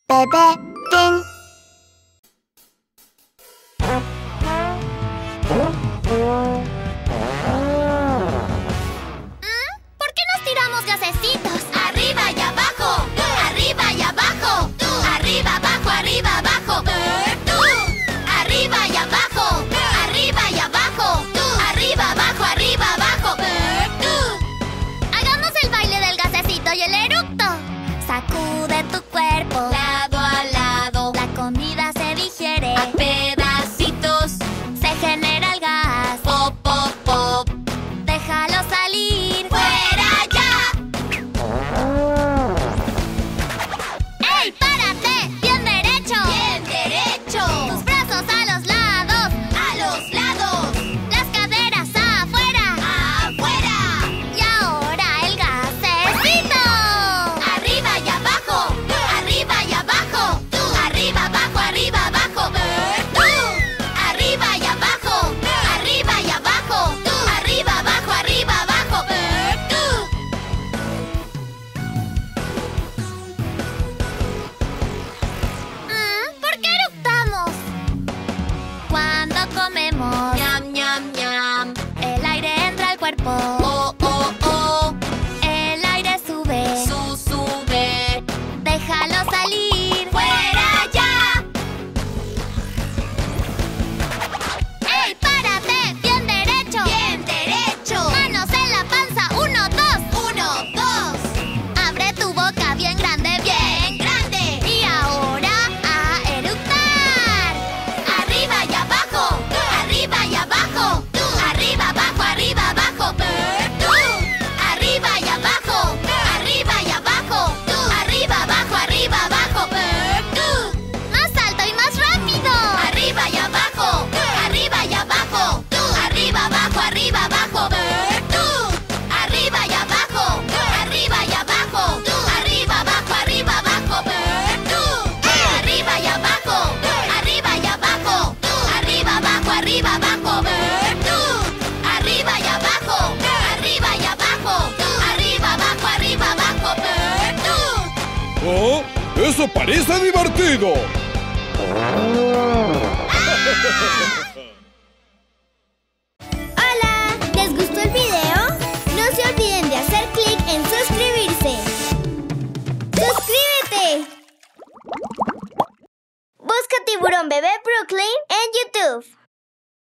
Bebé Fin. ¿Por qué nos tiramos gasecitos? ¡Arriba y abajo! ¡Arriba y abajo! ¡Arriba, abajo, arriba, abajo! ¡Arriba y abajo! ¡Arriba y abajo! ¡Arriba, abajo, arriba, abajo! Hagamos el baile del gasecito y el eructo. Sacude tu cuerpo lado a lado. La comida se digiere a pedacitos. Se genera el gas. Pop, pop, pop. Déjalo salir. ¡Fuera ya! ¡Ey, párate! ¡Bien derecho! ¡Bien derecho! Tus brazos a los lados. ¡A los lados! Las caderas afuera. ¡Afuera! Y ahora el gasecito. ¡Arriba y abajo! ¡Arriba y abajo! ¡Arriba, abajo, arriba, abajo! ¡Arriba y abajo! ¡Arriba y abajo! ¡Arriba, abajo, arriba, abajo! ¿Por qué eructamos? Cuando comemos, ñam, ñam, ñam, el aire entra al cuerpo. Oh, oh, oh. El aire sube, sube. Déjalo salir. ¡Fuera ya! ¡Ey, párate! ¡Bien derecho! ¡Bien derecho! Manos en la panza. 1, 2. 1, 2. Abre tu boca bien grande, bien grande. Y ahora a eructar. Arriba y abajo. Arriba y abajo. Arriba, abajo, arriba, abajo. Arriba y abajo. Arriba y abajo. Arriba, abajo, arriba, abajo. Más alto y más rápido. Arriba y abajo. Arriba y abajo. Arriba, abajo, arriba, abajo. Arriba y abajo. Arriba y abajo. Arriba, abajo, arriba, abajo. Arriba y abajo. Arriba y abajo. Arriba, abajo, arriba, abajo. Arriba y abajo. Arriba y abajo. Arriba, abajo, arriba, abajo. ¡Oh! ¡Eso parece divertido! Hola, ¿les gustó el video? No se olviden de hacer clic en suscribirse. ¡Suscríbete! Busca Tiburón Bebé Brooklyn en YouTube.